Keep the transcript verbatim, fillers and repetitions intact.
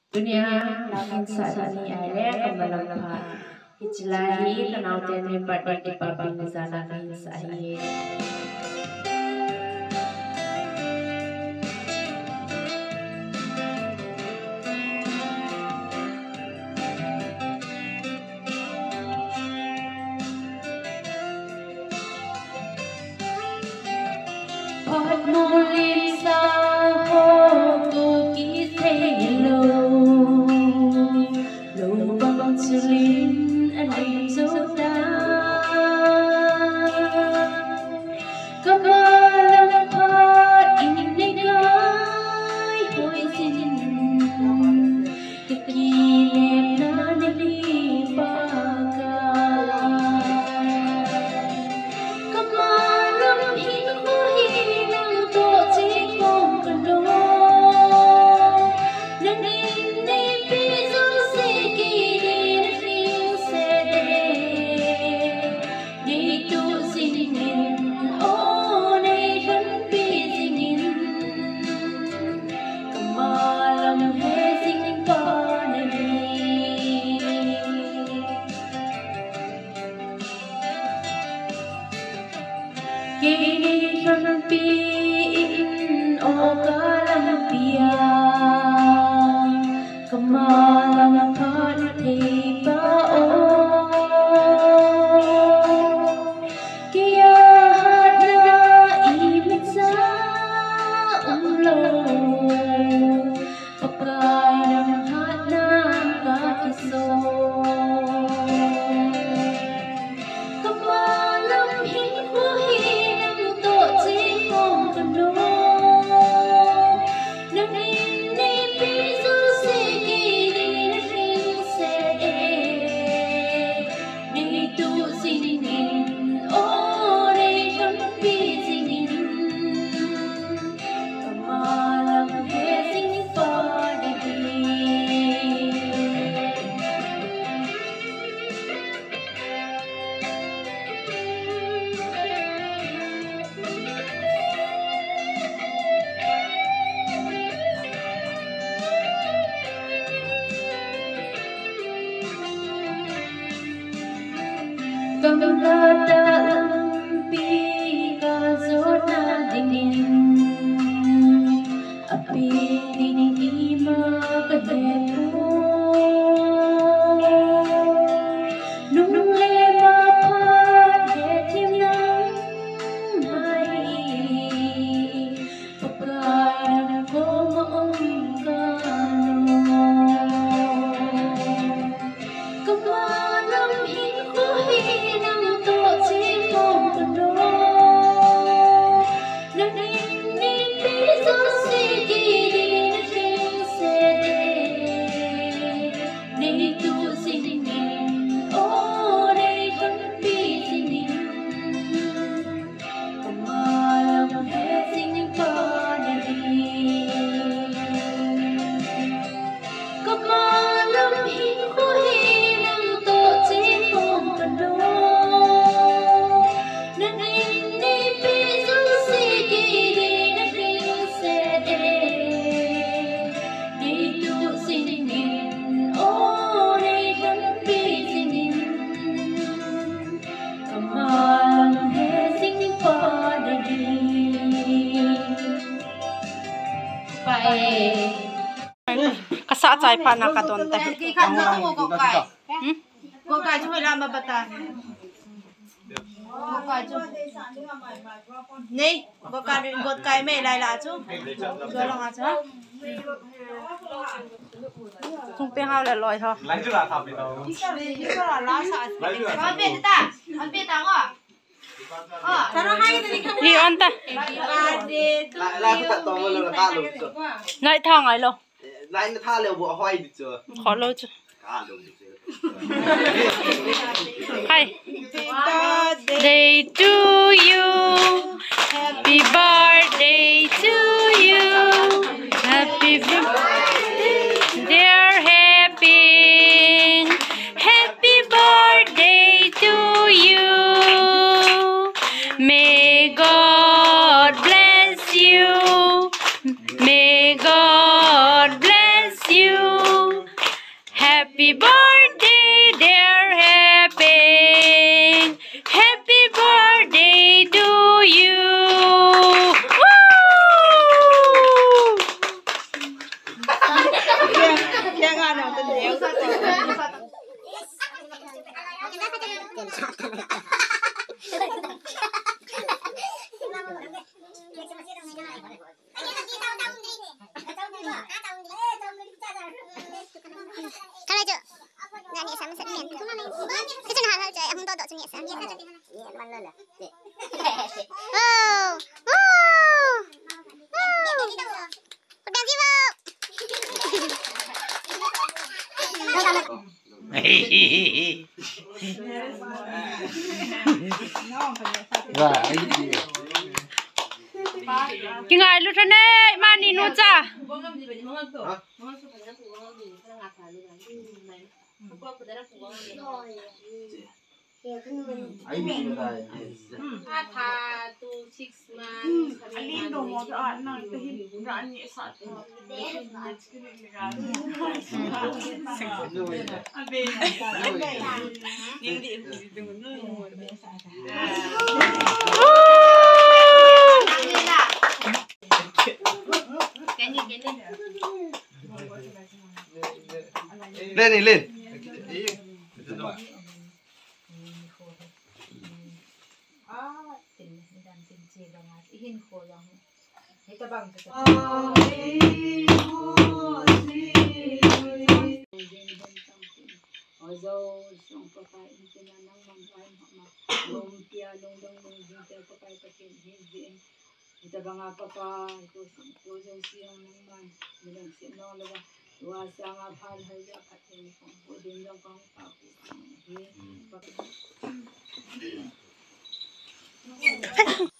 dunia lakin saat ini ayah kemalampat ijlahi kenal tene pada di papin sana kahin sahi Hot mulin sa ho tu ki thelo lo bang chilin ani zoda kamalam phat in nei gai hoi sin ki lem na ni pa ka kamalam hin ko Kini rampi in okalan pia kemalang pati bao kia hana imit sa umlo pakai ng hana kakiso kemalang hingkuhi Gamla dalam pika zona dingin api dingin makahepo nung lema pahetim ng mai pagkain ko maong kano kamalam hingkuhi Kasa cai pa na katon te. Hmm? Ko kai chu la ma bata. Ko kai chu. Nei, ko kai ko kai me lai la chu. Cho long a chu. Tung pe hao le loi tho. Lai chu la thap bi to. Ni ko la la sa. An pe ta. An pe ta ngo. Đi ăn ta. Lại có tận to luôn là ba lồng rồi. Lại thang ấy luôn. Lại nó tha liều bộ hoài được chưa? Khó lâu chưa? À đúng được chưa? Hi. Birthday to you. Happy birthday to you. Happy birthday, dear happy. Happy birthday to you. May God bless you. May God bless you. Happy birthday, dear Happy. Happy birthday to you. Kaya nga natin niyo sa to. Kalau je, nak ni sama sekali. Kita nak hal je, aku tak tahu tu ni sama. Mana lah? Oh, oh, oh. Pedang sibuk. Kingai lu sana mani nuca. Ata tu six months. Alin dong mo to ano tahin gaan ni sa to. Abe. Hindi dito mo. Lên đi lên. Kita bangga papa itu kujung siang nangman bilang siang lawa luasa ngapal haja pathen kong bodin dong kong papu.